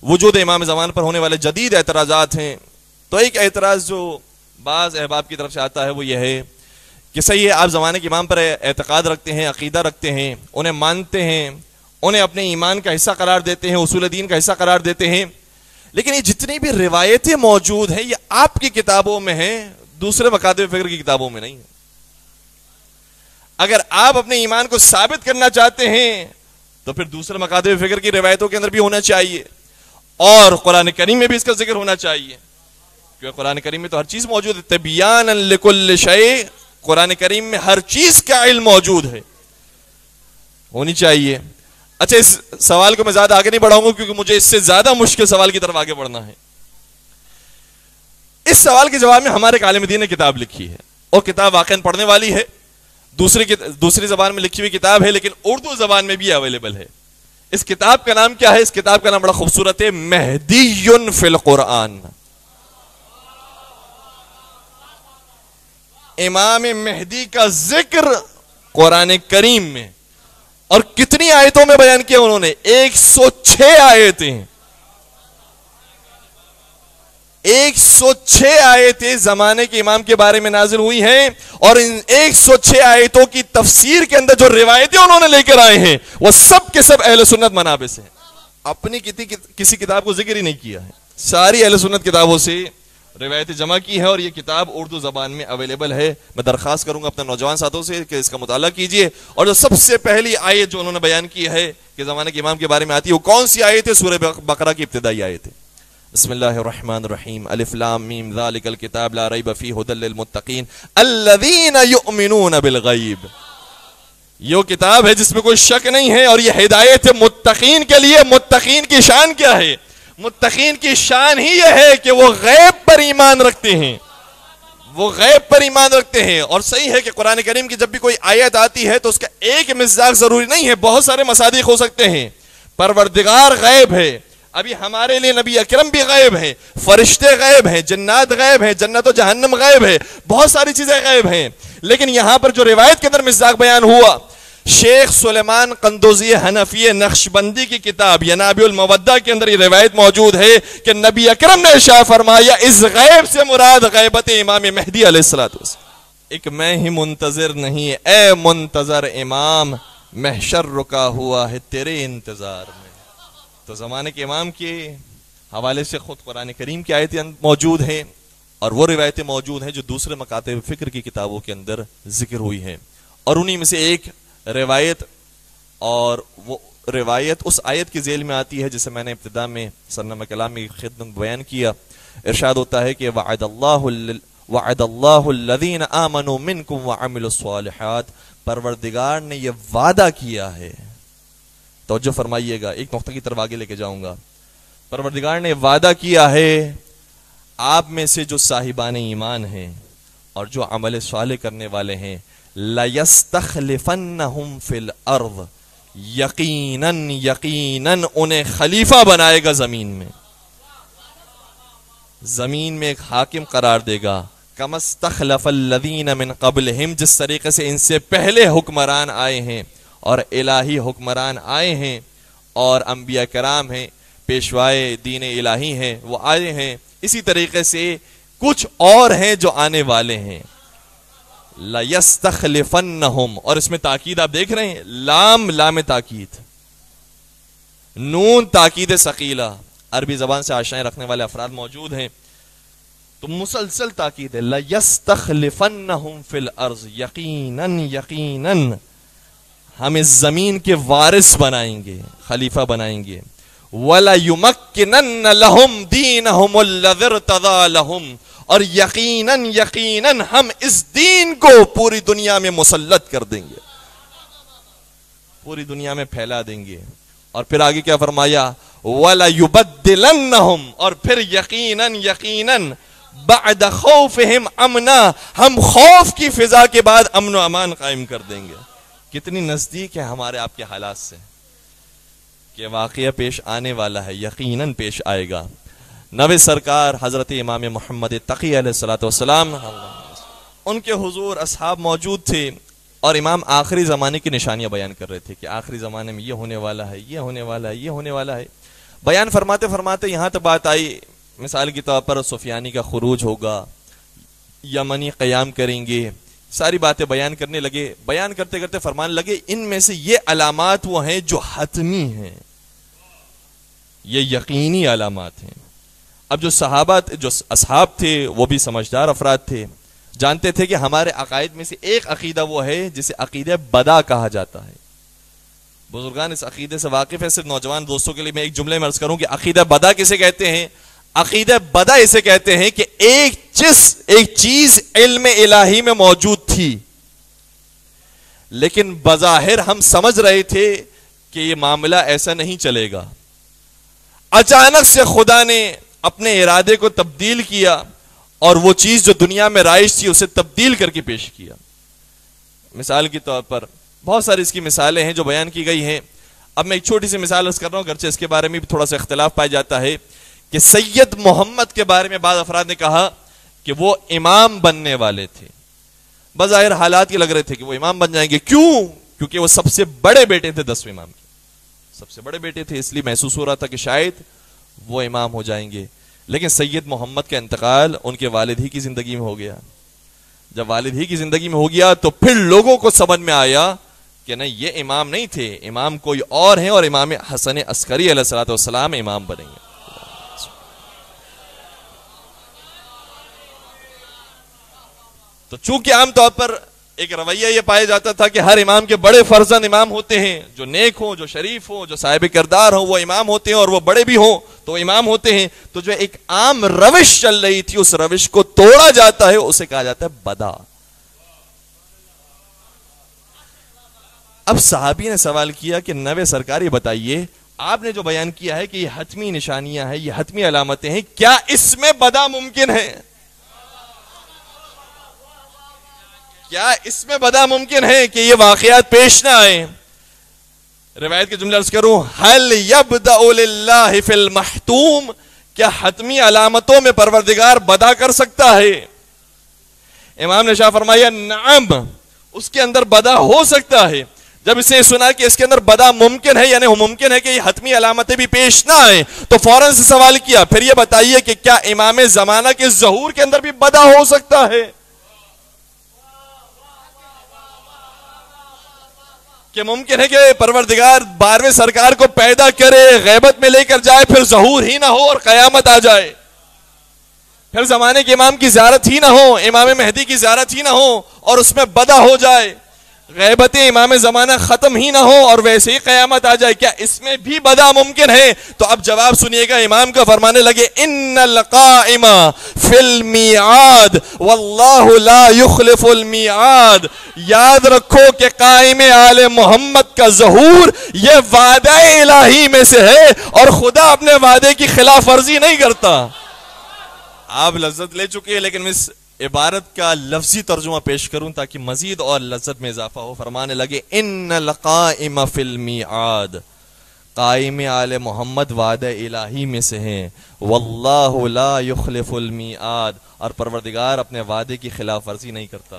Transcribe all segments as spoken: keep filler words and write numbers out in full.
وجود امام زمان پر ہونے والے جدید اعتراضات ہیں، تو ایک اعتراض جو بعض احباب کی طرف سے آتا ہے وہ یہ ہے کہ صحیح ہے آپ زمانے کے امام پر اعتقاد رکھتے ہیں، عقیدہ رکھتے ہیں، انہیں مانتے ہیں، انہیں اپنے ایمان کا حصہ قرار دیتے ہیں، اصول دین کا حصہ قرار دیتے ہیں، لیکن یہ جتنی بھی روایتیں موجود ہیں یہ آپ کی کتابوں میں ہیں، دوسرے مکاتب فکر کی کتابوں میں نہیں ہیں۔ اگر آپ اپنے ایمان کو ثابت کرنا چاہتے ہیں تو پھر دوسرے مکاتب فکر کی روایتوں کے اندر بھی ہونا چاہیے، اور قرآن کریم میں بھی اس کا ذکر ہونا چاہیے، کیونکہ قرآن کریم میں تو ہر چیز موجود ہے، تبیانا لکل شیء، قرآن کریم میں ہر چیز کا علم موجود ہے، ہونی چاہیے۔ اچھا اس سوال کو میں زیادہ آگے نہیں بڑھاؤں گا کیونکہ مجھے اس سے زیادہ مشکل سوال کی طرف آگے بڑھنا ہے۔ اس سوال کے جواب میں ہمارے ایک عالم دین نے کتاب لکھی ہے، اور کتاب واقعاً پڑھنے والی ہے، دوسری دوسری زبان میں لکھی ہوئی کتاب ہے لیکن اردو زبان میں بھی اویلیبل ہے۔ اس کتاب کا نام کیا ہے؟ اس کتاب کا نام بڑا خوبصورت ہے، مہدی فی القرآن۔ امام مہدی کا ذکر قرآن کریم میں، اور کتنی آیتوں میں بیان کیا انہوں نے؟ ایک سو چھ آیتیں، ایک سو چھ آیتیں زمانے کے امام کے بارے میں نازل ہوئی ہیں، اور ان ایک سو چھ آیتوں کی تفسیر کے اندر جو روایتیں انہوں نے لے کر آئے ہیں وہ سب کے سب اہل سنت منابع سے ہیں۔ اپنی کسی کتاب کو ذکر ہی نہیں کیا ہے، ساری اہل سنت کتابوں سے روایتیں جمع کی ہے، اور یہ کتاب اردو زبان میں اویلیبل ہے۔ میں درخواست کروں گا اپنے نوجوان ساتھوں سے کہ اس کا مطالعہ کیجئے، اور جو سب سے پہلی آیت جو انہوں نے بیان کی ہے کہ زمانے کے امام کے بارے میں آتی ہے وہ کون سی آیت ہے؟ سورہ بقرہ کی ابتدائی آیت ہے۔ بسم اللہ الرحمن الرحیم، الف لام میم ذالک الکتاب لا ریب فیہ ھدی للمتقین الذین یؤمنون بالغیب۔ یہ کتاب ہے جس میں کوئی شک نہیں ہے، اور یہ ہدایت ہے متقین کے لیے۔ متقین کی شان کیا ہے؟ متقین کی شان ہی یہ ہے کہ وہ غیب پر ایمان رکھتے ہیں، وہ غیب پر ایمان رکھتے ہیں۔ اور صحیح ہے کہ قرآن کریم کی جب بھی کوئی آیت آتی ہے تو اس کا ایک مصداق ضروری نہیں ہے، بہت سارے مصادیق ہو سکتے ہیں۔ پروردگار غیب ہے، ابھی ہمارے لیے نبی اکرم بھی غیب ہیں، فرشتے غیب ہیں، جنات غیب ہیں، جنت و جہنم غیب ہے، بہت ساری چیزیں غیب ہیں، لیکن یہاں پر جو روایت کے اندر مصداق بیان ہوا، شیخ سلیمان قندوزی حنفی نقشبندی کی کتاب ینابع المودہ کے اندر یہ روایت موجود ہے کہ نبی اکرم نے ارشاد فرمایا اس غیب سے مراد غیبت امام مہدی علیہ السلام۔ ایک میں ہی منتظر نہیں، اے منتظر امام، محشر رکا ہوا ہے تیرے انتظار میں۔ تو زمانے کے امام کے حوالے سے خود قرآن کریم کی آیتیں موجود ہیں، اور وہ روایتیں موجود ہیں جو دوسرے مکاتب فکر کی کتابوں کے اندر ذکر ہوئی ہیں، اور انہی میں سے ایک روایت، اور وہ روایت اس آیت کی ذیل میں آتی ہے جسے میں نے ابتدا میں سرنامہ کلام میں خدمت بیان کیا۔ ارشاد ہوتا ہے کہ وعد اللہ وعد اللہ الذین آمنوا منکم وعملوا الصالحات، پروردگار نے یہ وعدہ کیا ہے، توجہ فرمائیے گا، ایک نقطہ کی طرف آگے لے کے جاؤں گا۔ پروردگار نے وعدہ کیا ہے آپ میں سے جو صاحبان ایمان ہیں اور جو عمل صالح کرنے والے ہیں، لَيَسْتَخْلِفَنَّهُمْ فِي الْأَرْضِ، یقیناً یقیناً انہیں خلیفہ بنائے گا زمین میں، زمین میں ایک حاکم قرار دے گا، كَمَا اسْتَخْلَفَ الَّذِينَ مِنْ قَبْلِهِمْ، جس طریقے سے ان سے پہلے حکمران آئے ہیں اور الہی حکمران آئے ہیں، اور انبیاء کرام ہیں، پیشوائے دین الہی ہیں، وہ آئے ہیں، اسی طریقے سے کچھ اور ہیں جو آنے والے ہیں۔ لَيَسْتَخْلِفَنَّهُمْ، اور اس میں تاکید آپ دیکھ رہے ہیں، لام لام تاکید، نون تاکید ثقیلہ، عربی زبان سے آشنائی رکھنے والے افراد موجود ہیں تو مسلسل تاکید ہے، لَيَسْتَخْلِفَنَّهُمْ فِي الْأَرْضِ، یقیناً یقیناً ہم اس زمین کے وارث بنائیں گے، خلیفہ بنائیں گے، وَلَيُمَكِّنَنَّ لَهُمْ دِينَهُمُ الَّذِي ارْتَضَىٰ لَهُمْ، اور یقیناً یقیناً ہم اس دین کو پوری دنیا میں مسلط کر دیں گے، پوری دنیا میں پھیلا دیں گے۔ اور پھر آگے کیا فرمایا؟ وَلَيُبَدِّلَنَّهُمْ، اور پھر یقیناً یقیناً بعد خوفہم امنا، ہم خوف کی فضا کے بعد امن و امان قائم کر دیں گے۔ کتنی نزدیک ہے ہمارے آپ کے حالات سے کہ واقعہ پیش آنے والا ہے، یقیناً پیش آئے گا۔ نبی سرکار حضرت امام محمد تقی علیہ الصلوۃ والسلام، ان کے حضور اصحاب موجود تھے، اور امام آخری زمانے کی نشانیاں بیان کر رہے تھے کہ آخری زمانے میں یہ ہونے والا ہے، یہ ہونے والا ہے، یہ ہونے والا ہے۔ بیان فرماتے فرماتے یہاں تک بات آئی، مثال کے طور پر سفیانی کا خروج ہوگا، یمنی قیام کریں گے، ساری باتیں بیان کرنے لگے. بیان کرتے کرتے فرمانے لگے ان میں سے یہ علامات وہ ہیں جو حتمی ہیں، یہ یقینی علامات ہیں. اب جو صحابہ جو اصحاب تھے وہ بھی سمجھدار افراد تھے، جانتے تھے کہ ہمارے عقائد میں سے ایک عقیدہ وہ ہے جسے عقیدہ بدا کہا جاتا ہے. بزرگان اس عقیدے سے واقف ہے. صرف نوجوان دوستوں کے لیے میں ایک جملے میں عرض کروں کہ عقیدہ بدا کسے کہتے ہیں؟ عقیدہ بدا اسے کہتے ہیں کہ ایک چیز ایک چیز علم الہی میں موجود تھی، لیکن بظاہر ہم سمجھ رہے تھے کہ یہ معاملہ ایسا نہیں چلے گا. اچانک سے خدا نے اپنے ارادے کو تبدیل کیا اور وہ چیز جو دنیا میں رائج تھی اسے تبدیل کر کے پیش کیا. مثال کے طور پر بہت ساری اس کی مثالیں ہیں جو بیان کی گئی ہیں. اب میں ایک چھوٹی سی مثال عرض کر رہا ہوں، گرچہ اس کے بارے میں بھی تھوڑا سا اختلاف پایا جاتا ہے کہ سید محمد کے بارے میں بعض افراد نے کہا کہ وہ امام بننے والے تھے. بظاہر حالات یہ لگ رہے تھے کہ وہ امام بن جائیں گے. کیوں؟ کیونکہ وہ سب سے بڑے بیٹے تھے دسویں امام کے، سب سے بڑے بیٹے تھے، اس لیے محسوس ہو رہا تھا کہ شاید وہ امام ہو جائیں گے. لیکن سید محمد کا انتقال ان کے والد ہی کی زندگی میں ہو گیا. جب والد ہی کی زندگی میں ہو گیا تو پھر لوگوں کو سمجھ میں آیا کہ نہیں، یہ امام نہیں تھے، امام کوئی اور ہیں، اور امام حسن عسکری علیہ الصلوۃ والسلام امام بنیں گے. تو چونکہ عام طور پر ایک رویہ یہ پایا جاتا تھا کہ ہر امام کے بڑے فرزند امام ہوتے ہیں، جو نیک ہوں، جو شریف ہوں، جو صاحب کردار ہوں، وہ امام ہوتے ہیں، اور وہ بڑے بھی ہوں تو امام ہوتے ہیں. تو جو ایک عام روش چل رہی تھی اس روش کو توڑا جاتا ہے، اسے کہا جاتا ہے بدا. اب صحابی نے سوال کیا کہ نوے سرکار یہ بتائیے، آپ نے جو بیان کیا ہے کہ یہ حتمی نشانیاں ہیں، یہ حتمی علامتیں ہیں، کیا اس میں بدا ممکن ہے؟ کیا اس میں بدا ممکن ہے کہ یہ واقعات پیش نہ آئیں؟ روایت کے جملے عرض کروں، حل یبدأ للہ فی المحتوم، کیا حتمی علامتوں میں پروردگار بدا کر سکتا ہے؟ امام نے شاہ فرمایا نعم، اس کے اندر بدا ہو سکتا ہے. جب اس نے سنا کہ اس کے اندر بدا ممکن ہے، یعنی ممکن ہے کہ یہ حتمی علامتیں بھی پیش نہ آئیں، تو فوراً سے سوال کیا، پھر یہ بتائیے کہ کیا امام زمانہ کے ظہور کے اندر بھی بدا ہو سکتا ہے؟ کہ ممکن ہے کہ پروردگار بارہویں سرکار کو پیدا کرے، غیبت میں لے کر جائے، پھر ظہور ہی نہ ہو اور قیامت آ جائے، پھر زمانے کے امام کی زیارت ہی نہ ہو، امام مہدی کی زیارت ہی نہ ہو اور اس میں بدا ہو جائے، غیبت امام زمانہ ختم ہی نہ ہو اور ویسے ہی قیامت آ جائے، کیا اس میں بھی بدا ممکن ہے؟ تو اب جواب سنیے گا، امام کا فرمانے لگے ان القائم فی المیعاد واللہ لا یخلف المیعاد. یاد رکھو کہ قائم آل محمد کا ظہور یہ وعدہ الہی میں سے ہے اور خدا اپنے وعدے کی خلاف ورزی نہیں کرتا. آپ لذت لے چکے ہیں، لیکن میں اس عبارت کا لفظی ترجمہ پیش کروں تاکہ مزید اور لذت میں اضافہ ہو. فرمانے لگے ان القائم فی المیعاد، قائم آل محمد وعدہ الہی میں سے ہیں، واللہ لا یخلف المیعاد، اور پروردگار اپنے وعدے کی خلاف ورزی نہیں کرتا.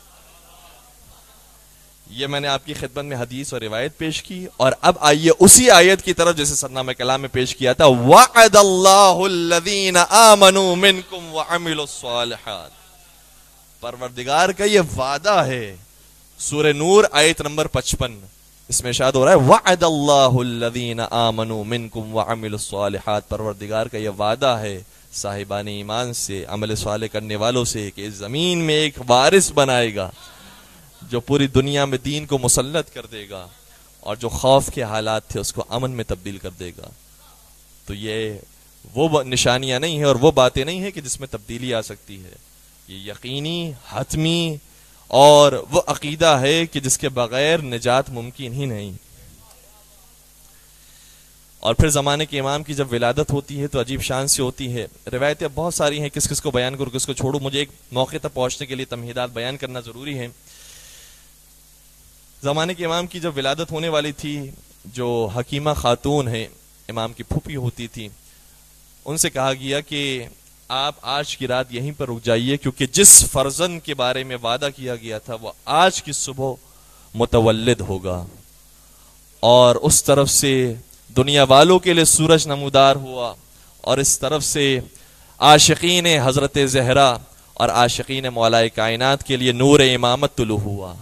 یہ میں نے آپ کی خدمت میں حدیث اور روایت پیش کی، اور اب آئیے اسی آیت کی طرف جیسے سرنامہ کلام میں پیش کیا تھا، وعد اللہ الذین آمنوا منکم وعملوا الصالحات. پروردگار کا یہ وعدہ ہے. سورہ نور آیت نمبر پچپن، اس میں ارشاد ہو رہا ہے وعد اللہ الذین آمنوا منکم وعملوا الصالحات. پروردگار کا یہ وعدہ ہے صاحبان ایمان سے، عمل صالح کرنے والوں سے، کہ اس زمین میں ایک وارث بنائے گا جو پوری دنیا میں دین کو مسلط کر دے گا، اور جو خوف کے حالات تھے اس کو امن میں تبدیل کر دے گا. تو یہ وہ نشانیاں نہیں ہیں اور وہ باتیں نہیں ہیں کہ جس میں تبدیلی آ سکتی ہے. یہ یقینی، حتمی اور وہ عقیدہ ہے کہ جس کے بغیر نجات ممکن ہی نہیں. اور پھر زمانے کے امام کی جب ولادت ہوتی ہے تو عجیب شان سے ہوتی ہے. روایتیں بہت ساری ہیں، کس کس کو بیان کروں کس کو چھوڑوں. مجھے ایک موقع تک پہنچنے کے لیے تمہیدات بیان کرنا ضروری ہے. زمانے کے امام کی جب ولادت ہونے والی تھی، جو حکیمہ خاتون ہیں، امام کی پھوپھی ہوتی تھی، ان سے کہا گیا کہ آپ آج کی رات یہیں پر رک جائیے، کیونکہ جس فرزند کے بارے میں وعدہ کیا گیا تھا وہ آج کی صبح متولد ہوگا، اور اس طرف سے دنیا والوں کے لیے سورج نمودار ہوا، اور اس طرف سے عاشقین حضرت زہرا اور عاشقین مولا کائنات کے لیے نور امامت طلوع ہوا،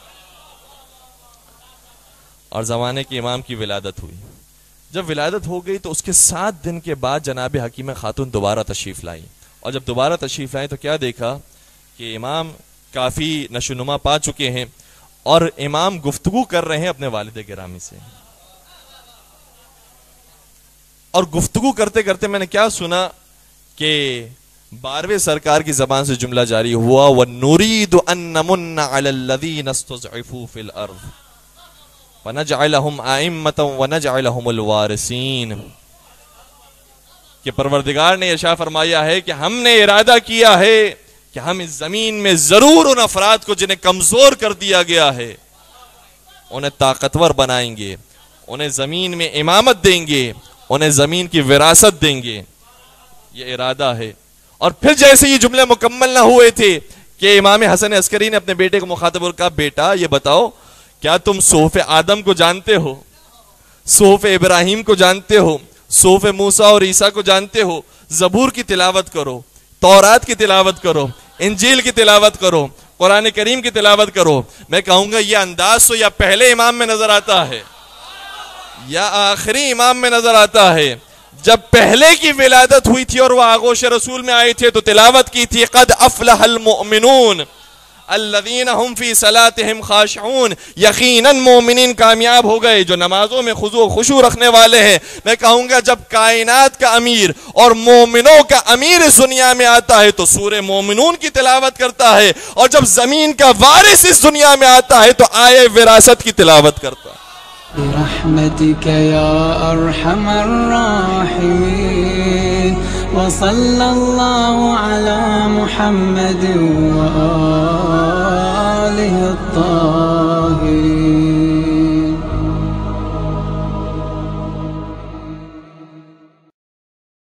اور زمانے کے امام کی ولادت ہوئی۔ جب ولادت ہو گئی تو اس کے سات دن کے بعد جناب حکیمہ خاتون دوبارہ تشریف لائی، اور جب دوبارہ تشریف لائیں تو کیا دیکھا کہ امام کافی نشوونما پا چکے ہیں، اور امام گفتگو کر رہے ہیں اپنے والد گرامی سے، اور گفتگو کرتے کرتے میں نے کیا سنا کہ بارہویں سرکار کی زبان سے جملہ جاری ہوا، وَنُرِيدُ أَن نَّمُنَّ عَلَى الَّذِينَ اسْتُضْعِفُوا فِي الْأَرْضِ وَنَجْعَلَهُمْ أَئِمَّةً وَنَجْعَلَهُمُ الْوَارِثِينَ، کہ پروردگار نے ارشاد فرمایا ہے کہ ہم نے ارادہ کیا ہے کہ ہم اس زمین میں ضرور ان افراد کو جنہیں کمزور کر دیا گیا ہے انہیں طاقتور بنائیں گے، انہیں زمین میں امامت دیں گے، انہیں زمین کی وراثت دیں گے، یہ ارادہ ہے۔ اور پھر جیسے یہ جملے مکمل نہ ہوئے تھے کہ امام حسن عسکری نے اپنے بیٹے کو مخاطب اور کہا، بیٹا یہ بتاؤ کیا تم صحف آدم کو جانتے ہو، صحف ابراہیم کو جانتے ہو، صحف موسیٰ اور عیسیٰ کو جانتے ہو؟ زبور کی تلاوت کرو، تورات کی تلاوت کرو، انجیل کی تلاوت کرو، قرآن کریم کی تلاوت کرو۔ میں کہوں گا یہ انداز تو یا پہلے امام میں نظر آتا ہے یا آخری امام میں نظر آتا ہے۔ جب پہلے کی ولادت ہوئی تھی اور وہ آغوش رسول میں آئے تھے تو تلاوت کی تھی، قد افلح المؤمنون الذین هم فی صلاتهم خاشعون، یقیناً مومنین کامیاب ہو گئے جو نمازوں میں خضوع و خشوع رکھنے والے ہیں۔ میں کہوں گا جب کائنات کا امیر اور مومنوں کا امیر اس دنیا میں آتا ہے تو سورہ مومنون کی تلاوت کرتا ہے، اور جب زمین کا وارث اس دنیا میں آتا ہے تو آیے وراثت کی تلاوت کرتا ہے۔ برحمتك يا أرحم الراحمين وصلى الله على محمد وآله الطاهرين